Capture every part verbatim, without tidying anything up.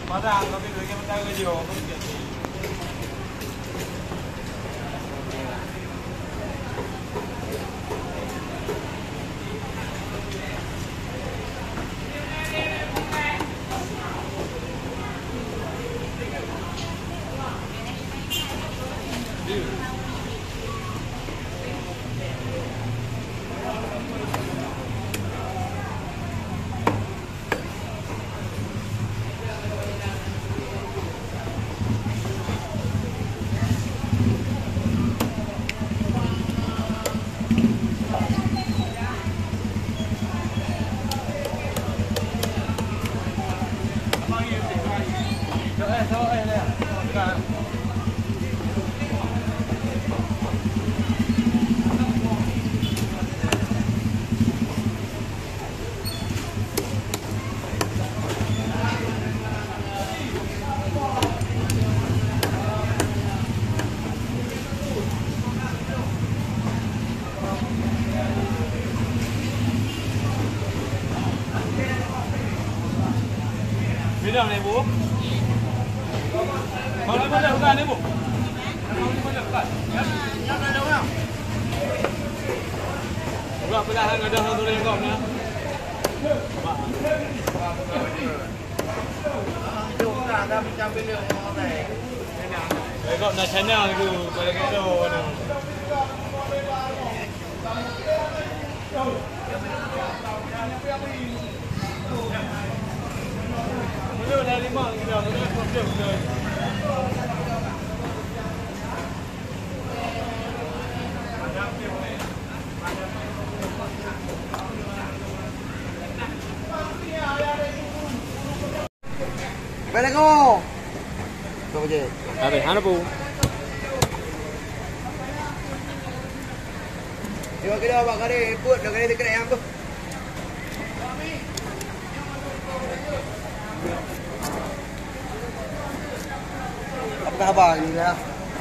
Hóa ra nó cái dưới kia vẫn đang hơi nhiều, không chuyện gì. Đường này bố. Mau đi bây giờ đi bố. Mau đi bây giờ cả. Nhắc ra đâu nào? Rồi bây giờ hai người đưa hơn tôi lên gồm nữa. Chúng ta đang trong cái lượng này. Đấy gồm là chén nào thì cái cái đồ này. Đưa đây đi mọi người, nó không được rồi. Về đây cô. Tôi về. À về hả bu. Đi vào cái đâu vào cái đây buốt được cái đây thì cái này em cơ. Apa kabar ni lah?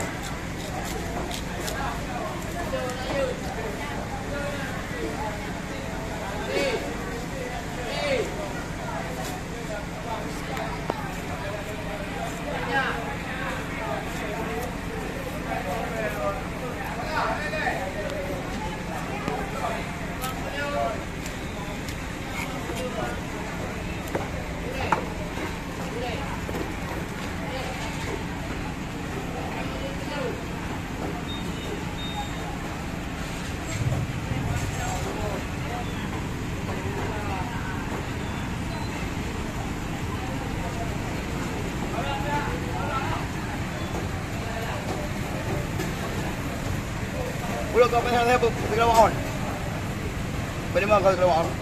Ulo kau pasal saya bergerak on. Bagaimana kau bergerak on?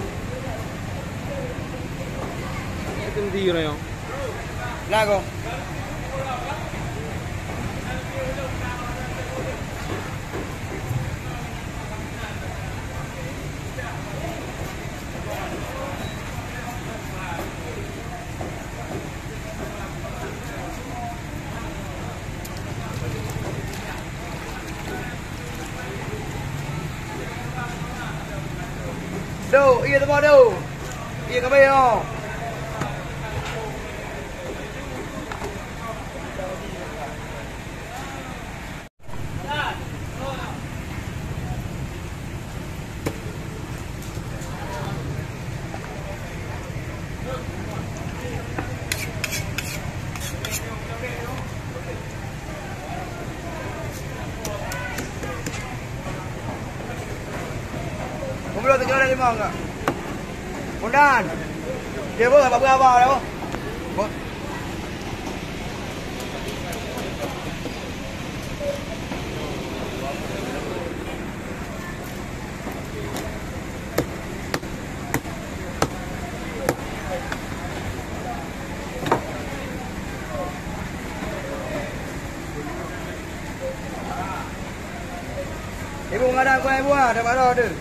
Itu di mana yang? Lagu. Đâu, iya tao đâu? Iya cái bên không? Belum terjual lima enggak? Bundan. Dia pun apa berapa dah? Ibu ngadang kau ibu ah, dah baru ada.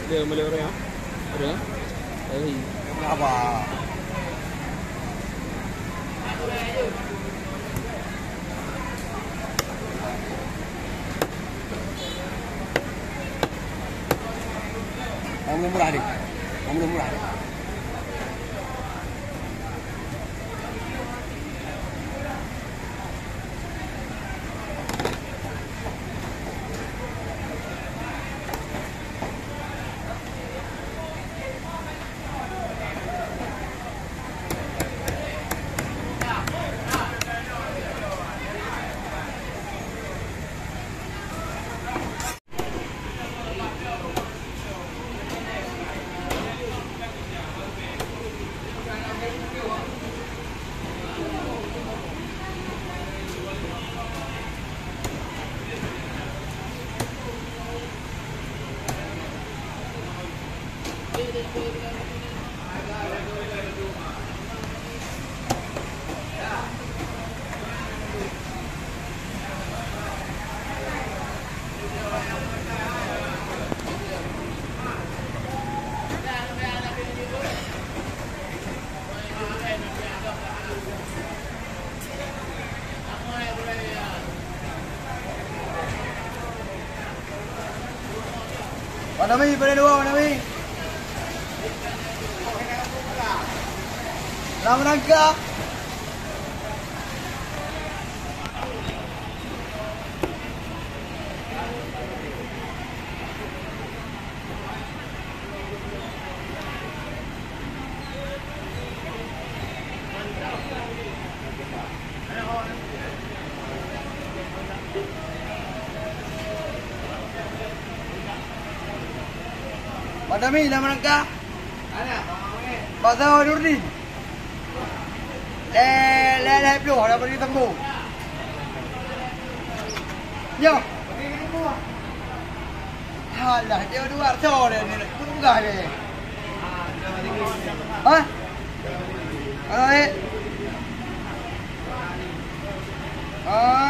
Dia boleh orang ya? Ada? Ada. Apa? Kamu murah deh. Kamu murah deh. Mana mi, pada dua mana mi? Nama nangka. Madami nama nangka. Ada. Pasal Nurdin. Le le le peluk dah pergi tembung. Yo. Halah dia dua ratus dia ni. Tunggah dia. Ha? Apa ni? Ah.